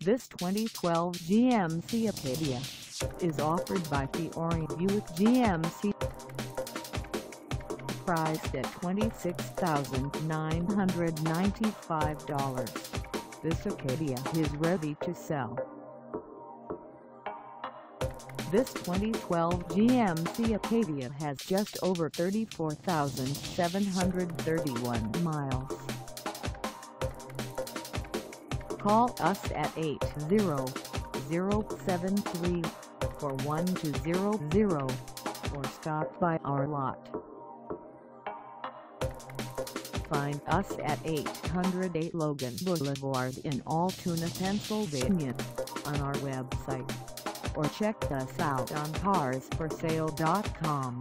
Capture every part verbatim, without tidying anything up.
This twenty twelve G M C Acadia is offered by Fiore Buick G M C. Priced at twenty-six thousand nine hundred ninety-five dollars, this Acadia is ready to sell. This twenty twelve G M C Acadia has just over thirty-four thousand seven hundred thirty-one miles. Call us at eight zero zero, seven three four, one two zero zero or stop by our lot. Find us at eight oh eight Logan Blvd in Altoona, Pennsylvania on our website, or check us out on cars for sale dot com.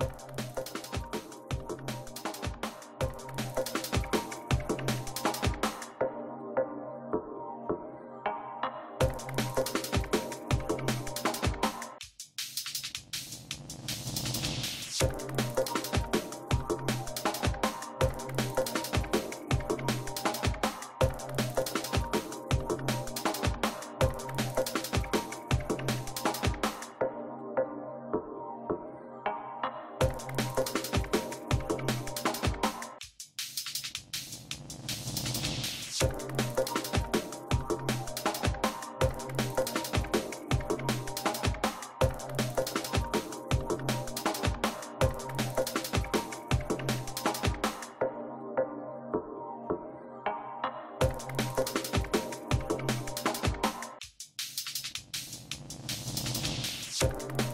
You